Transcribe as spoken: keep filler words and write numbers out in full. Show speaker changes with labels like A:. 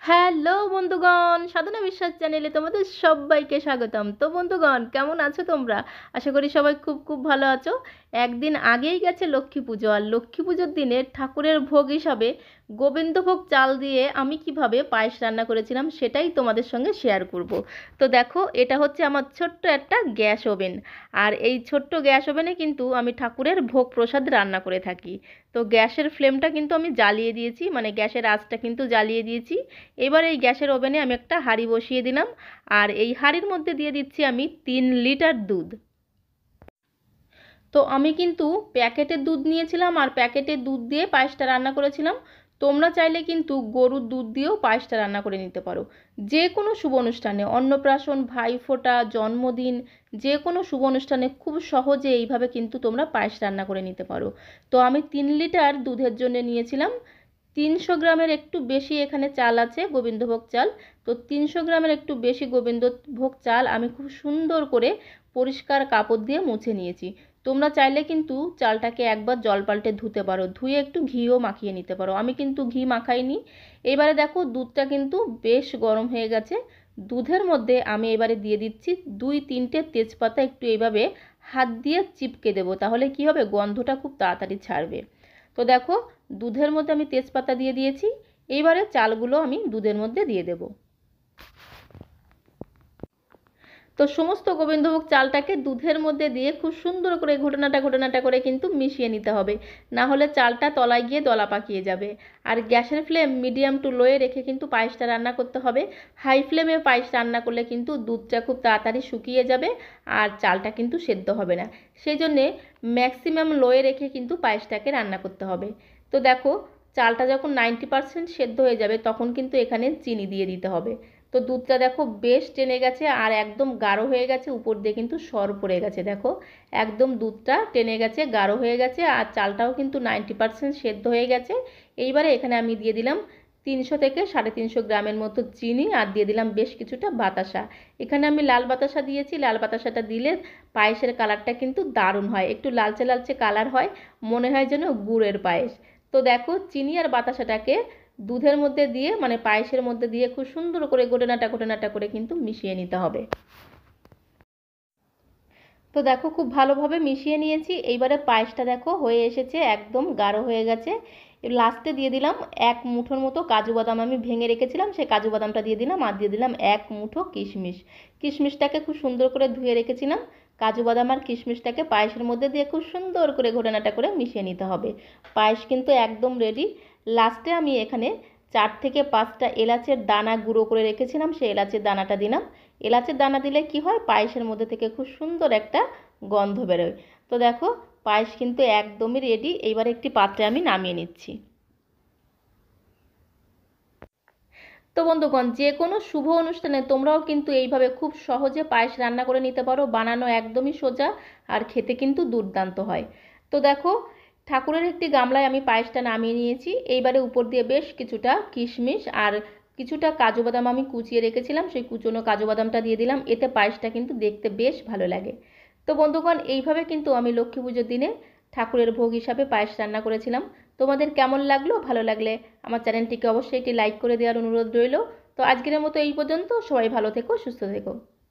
A: Hello বন্ধুগণ, সাধনা বিশ্বাস চ্যানেলে তোমাদের সবাইকে স্বাগতম। তো বন্ধুগণ, কেমন আছো তোমরা? আশা করি সবাই খুব খুব ভালো আছো। একদিন আগেই গেছে লক্ষ্মী পুজো, আর লক্ষ্মী পুজোর দিনে ঠাকুরের ভোগ হিসাবে গোবিন্দভোগ চাল দিয়ে আমি কিভাবে পায়েস রান্না করেছিলাম সেটাই তোমাদের সঙ্গে শেয়ার করব। তো দেখো, এটা হচ্ছে আমার ছোট্ট একটা গ্যাস ওভেন। আর এই ছোট্ট গ্যাস ওভেনে কিন্তু আমি ঠাকুরের ভোগ প্রসাদ রান্না করে থাকি। তো গ্যাসের ফ্লেমটা কিন্তু আমি জ্বালিয়ে দিয়েছি, মানে গ্যাসের আঁচটা কিন্তু জ্বালিয়ে দিয়েছি। এবার এই গ্যাসের ওভেনে আমি একটা হাঁড়ি বসিয়ে দিলাম, আর এই হাঁড়ির মধ্যে দিয়ে দিচ্ছি আমি তিন লিটার দুধ। তো আমি কিন্তু প্যাকেটের দুধ নিয়েছিলাম, আর প্যাকেটের দুধ দিয়ে পায়েসটা রান্না করেছিলাম। তোমরা চাইলে কিন্তু গরুর দুধ দিয়েও পায়েসটা রান্না করে নিতে পারো। যে কোনো শুভ অনুষ্ঠানে, অন্নপ্রাশন, ভাইফোঁটা, জন্মদিন, যে কোনো শুভ অনুষ্ঠানে খুব সহজে এইভাবে কিন্তু তোমরা পায়েস রান্না করে নিতে পারো। তো আমি তিন লিটার দুধের জন্য নিয়েছিলাম তিনশো গ্রামের একটু বেশি এখানে চাল আছে, গোবিন্দভোগ চাল। তো তিনশো গ্রামের একটু বেশি গোবিন্দভোগ চাল আমি খুব সুন্দর করে পরিষ্কার কাপড় দিয়ে মুছে নিয়েছি। তোমরা চাইলে কিন্তু চালটাকে একবার জল পাল্টে ধুতে পারো, ধুয়ে একটু ঘিও মাখিয়ে নিতে পারো। আমি কিন্তু ঘি মাখাইনি। এবারে দেখো, দুধটা কিন্তু বেশ গরম হয়ে গেছে। দুধের মধ্যে আমি এবারে দিয়ে দিচ্ছি দুই তিনটে তেজপাতা, একটু এইভাবে হাত দিয়ে চিপকে দেবো, তাহলে কি হবে, গন্ধটা খুব তাড়াতাড়ি ছাড়বে। তো দেখো, দুধের মধ্যে আমি তেজপাতা দিয়ে দিয়েছি। এইবারে চালগুলো আমি দুধের মধ্যে দিয়ে দেব। তো সমস্ত গোবিন্দভোগ চালটাকে দুধের মধ্যে দিয়ে খুব সুন্দর করে ঘটনাটা ঘটনাটা করে কিন্তু মিশিয়ে নিতে হবে, না হলে চালটা তলায় গিয়ে দলা পাকিয়ে যাবে। আর গ্যাসের ফ্লেম মিডিয়াম টু লোয়ে রেখে কিন্তু পায়েসটা রান্না করতে হবে। হাই ফ্লেমে পায়েস রান্না করলে কিন্তু দুধটা খুব তাড়াতাড়ি শুকিয়ে যাবে, আর চালটা কিন্তু সেদ্ধ হবে না। সেই জন্যে ম্যাক্সিমাম লোয়ে রেখে কিন্তু পায়েসটাকে রান্না করতে হবে। তো দেখো, চালটা যখন নাইনটি পারসেন্ট সেদ্ধ হয়ে যাবে তখন কিন্তু এখানে চিনি দিয়ে দিতে হবে। তো দুধটা দেখো বেশ টেনে গেছে, আর একদম গাঢ় হয়ে গেছে, উপর দিয়ে কিন্তু সর পড়ে গেছে। দেখো, একদম দুধটা টেনে গেছে, গাঢ় হয়ে গেছে, আর চালটাও কিন্তু নাইনটি পারসেন্ট সেদ্ধ হয়ে গেছে। এইবারে এখানে আমি দিয়ে দিলাম তিনশো থেকে সাড়ে তিনশো গ্রামের মতো চিনি, আর দিয়ে দিলাম বেশ কিছুটা বাতাসা। এখানে আমি লাল বাতাসা দিয়েছি। লাল বাতাসাটা দিলে পায়েসের কালারটা কিন্তু দারুণ হয়, একটু লালচে লালচে কালার হয়, মনে হয় যেন গুড়ের পায়েস। তো দেখো, চিনি আর বাতাসাটাকে দুধের মধ্যে দিয়ে, মানে পায়েসের মধ্যে দিয়ে খুব সুন্দর করে গোটানাটা গোটানাটা করে কিন্তু মিশিয়ে নিতে হবে। তো দেখো, খুব ভালোভাবে মিশিয়ে নিয়েছি। এইবারে পায়েসটা দেখো হয়ে এসেছে, একদম গাঢ় হয়ে গেছে। লাস্টে দিয়ে দিলাম এক মুঠোর মতো কাজু বাদাম, আমি ভেঙে রেখেছিলাম, সেই কাজু বাদামটা দিয়ে দিলাম, আর দিয়ে দিলাম এক মুঠো কিশমিশ। কিশমিশটাকে খুব সুন্দর করে ধুয়ে রেখেছিলাম। কাজু বাদাম আর কিশমিশটাকে পায়েসের মধ্যে দিয়ে খুব সুন্দর করে ঘটনাটা করে মিশিয়ে নিতে হবে। পায়েস কিন্তু একদম রেডি। লাস্টে আমি এখানে চার থেকে পাঁচটা এলাচের দানা গুঁড়ো করে রেখেছিলাম, সেই এলাচের দানাটা দিলাম। এলাচের দানা দিলে কি হয়, পায়েসের মধ্যে থেকে খুব সুন্দর একটা গন্ধ বেরোয়। তো দেখো, পায়েস কিন্তু একদমই রেডি। এইবার একটি পাত্রে আমি নামিয়ে নিচ্ছি। তো বন্ধুগণ, যে কোনো শুভ অনুষ্ঠানে তোমরাও কিন্তু এইভাবে খুব সহজে পায়েস রান্না করে নিতে পারো। বানানো একদমই সোজা, আর খেতে কিন্তু দুর্দান্ত হয়। তো দেখো, ঠাকুরের একটি গামলায় আমি পায়েসটা নামিয়ে নিয়েছি। এইবারে উপর দিয়ে বেশ কিছুটা কিশমিশ আর কিছুটা কাজু বাদাম আমি কুচিয়ে রেখেছিলাম, সেই কুচনো কাজু বাদামটা দিয়ে দিলাম। এতে পায়েসটা কিন্তু দেখতে বেশ ভালো লাগে। তো বন্ধুগণ, এইভাবে কিন্তু আমি লক্ষ্মী পুজোর দিনে ঠাকুরের ভোগ হিসাবে পায়েস রান্না করেছিলাম। তোমাদের কেমন লাগলো? ভালো লাগলে আমার চ্যানেলটিকে অবশ্যই একটি লাইক করে দেওয়ার অনুরোধ রইল। তো আজকের মতো এই পর্যন্ত। সবাই ভালো থেকো, সুস্থ থেকো।